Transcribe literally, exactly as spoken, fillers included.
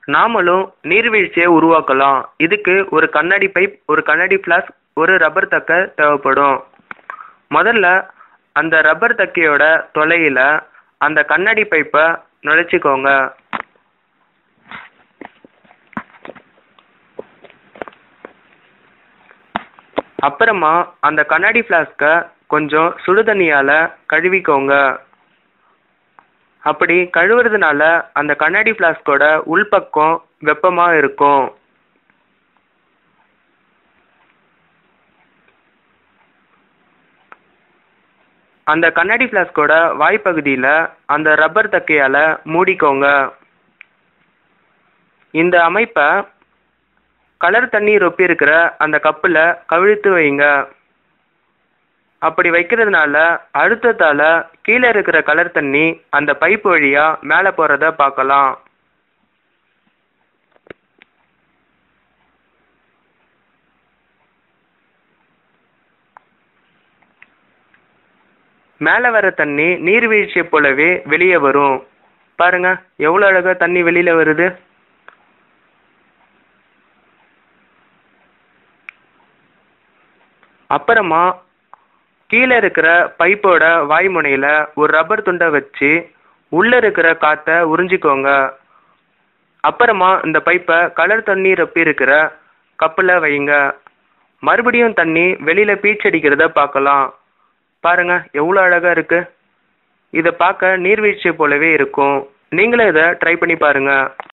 நாமளும் நீர்வீழ்ச்சியை உருவாக்கலாம். இதுக்கு ஒரு கண்ணாடி பைப், ஒரு கண்ணாடி ஃப்ளாஸ்க், ஒரு ரப்பர் தக்கை தேவைப்படும். முதல்ல அந்த ரப்பர் தக்கையோட தொலையில அந்த கண்ணாடி பைப்பை நுழைச்சிக்கோங்க. அப்புறமா அந்த கண்ணாடி ஃப்ளாஸ்கை கொஞ்சம் சுடுதண்ணியால கழுவிக்கோங்க. அப்படி கழுவுறதுனால அந்த கண்ணாடி ஃப்ளாஸ்கோட உள்பக்கம் வெப்பமா இருக்கும். அந்த கண்ணாடி ஃப்ளாஸ்கோட வாய்ப்பகுதியில் அந்த ரப்பர் தக்கையால மூடிக்கோங்க. இந்த அமைப்பை கலர் தண்ணி ரொப்பி இருக்கிற அந்த கப்பில் கவிழ்த்து வைங்க. அப்படி வைக்கிறதுனால அழுத்தத்தால கீழே இருக்கிற கலர் தண்ணி அந்த பைப் வழியா மேலே போறத பார்க்கலாம். மேலே வர தண்ணி நீர்வீழ்ச்சியை போலவே வெளியே வரும். பாருங்க எவ்வளோ அழகா தண்ணி வெளியில வருது. அப்புறமா கீழே இருக்கிற பைப்போட வாய்முனையில் ஒரு ரப்பர் துண்டை வச்சு உள்ளே இருக்கிற காற்றை உறிஞ்சிக்கோங்க. அப்புறமா இந்த பைப்பை கலர் தண்ணி ரொப்பி இருக்கிற கப்பில் வைங்க. மறுபடியும் தண்ணி வெளியில் பீச்சடிக்கிறத பார்க்கலாம். பாருங்க எவ்வளோ அழகாக இருக்கு. இதை பார்க்க நீர்வீழ்ச்சியை போலவே இருக்கும். நீங்களும் இதை ட்ரை பண்ணி பாருங்க.